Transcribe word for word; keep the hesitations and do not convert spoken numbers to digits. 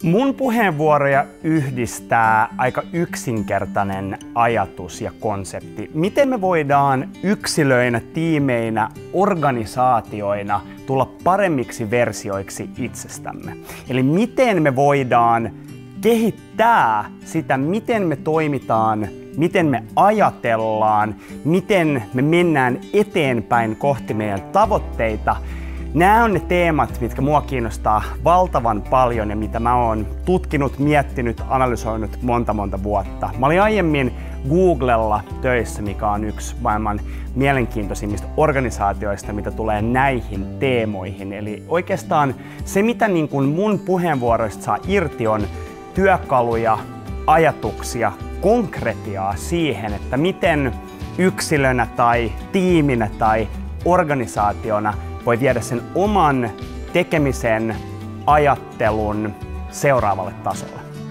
Mun puheenvuoroja yhdistää aika yksinkertainen ajatus ja konsepti. Miten me voidaan yksilöinä, tiimeinä, organisaatioina tulla paremmiksi versioiksi itsestämme? Eli miten me voidaan kehittää sitä, miten me toimitaan, miten me ajatellaan, miten me mennään eteenpäin kohti meidän tavoitteita. Nämä on ne teemat, mitkä mua kiinnostaa valtavan paljon ja mitä mä oon tutkinut, miettinyt, analysoinut monta monta vuotta. Mä olin aiemmin Googlella töissä, mikä on yksi maailman mielenkiintoisimmista organisaatioista, mitä tulee näihin teemoihin. Eli oikeastaan se, mitä niin kuin mun puheenvuoroista saa irti, on työkaluja, ajatuksia, konkretiaa siihen, että miten yksilönä tai tiiminä tai organisaationa voi viedä sen oman tekemisen, ajattelun seuraavalle tasolle.